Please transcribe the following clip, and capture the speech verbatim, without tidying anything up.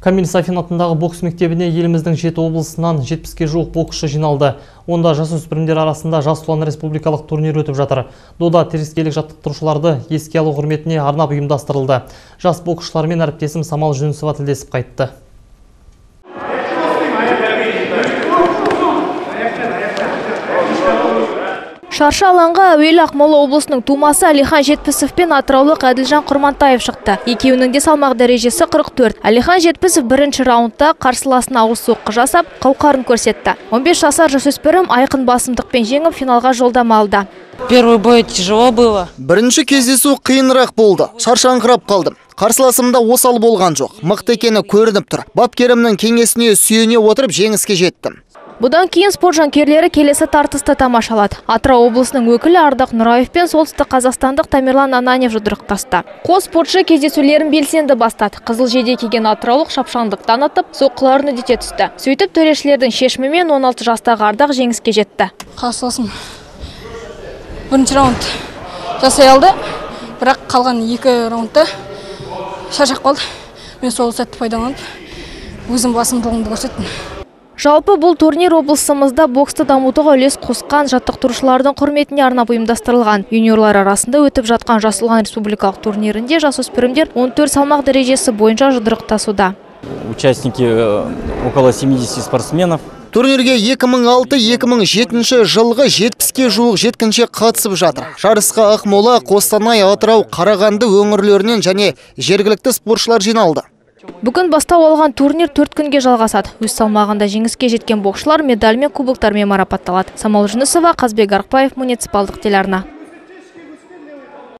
Камил Сафин атындағы бокс мектебіне еліміздің жеті облысынан жетпіске жуық боксшы жиналды. Онда жасөспірімдер арасында жас ұлан республикалық турнир өтіп жатыр. Дода теріскейлік жаттықтырушыларды еске алу құрметіне арнап ұйымдастырылды. Жас боксшылармен әріптесім Самал Жүнісова тілдесіп қайтты. Шаршы алаңға әуелі Ақмола облысының тумасы Әлихан Жетпісов пен атыраулық Әділжан Құрмантаев шықты. Екеуінің де салмақ дәрежесі қырық төрт. Әлихан Жетпісов бірінші раундта қарсыласына ауыр соққы жасап, қауқарын көрсетті. он бес жасар жасөспірім айқын басымдықпен жеңіп финалға жолдама алды. Первый бой тяжело было. Бірінші кездесу қиынырақ болды. Шаршаңқырап қалдым. Қарсыласымда осал болған жоқ. Мықты екені көрініп тұр. Бапкерімнің кеңесіне сүйене отырып жеңіске жеттім. Бұдан кейін спорт жанкерлері келесі тартысты тамашалады. Атырау облысының өкілі Ардақ Нұраев пен солтүстік қазақстандық Тамерлан Ананев жұдырықтасты. Қос спортшы кездесулерін белсенді бастады. Қызыл жейде киген атыраулық шапшаңдық танытып, соққыларын үдете түсті. Сөйтіп төрешілердің шешімімен он алты жастағы Ардақ жеңіске жетті. Қарсыласым бірінші раунд жасай алды, бірақ қалған екі раундта шаршап қалды. Мен сол сәтті пайдаланып, өзім басымдылығымды көрсеттім. Жалпы бұл турнир облысымызда боксты дамытуға үлес қосқан жаттықтырушылардың құрметіне арнап ұйымдастырылған. Юниорлар арасында өтіп жатқан Жас ұлан республикалық турнирінде жасөспірімдер он төрт салмақ дәрежесі бойынша жұдырықтасуда. Участники около семидесяти спортсменов. Турнирге екі мың алты - екі мың жетінші жылғы жетпіске жуық жеткіншек қатысып жатыр. Жарысқа Ақмола, Қостанай, Атырау, Қарағанды өңірлерінен және жергілікті спортшылар жиналды. Бүгін бастау алған турнир төрт күнге жалғасады. Өз салмағында жеңіске жеткен боксшылар медаль мен кубоктармен марапатталады. Самал Жүнісова, Қазбек Арықбаев, муниципалдық телеарна.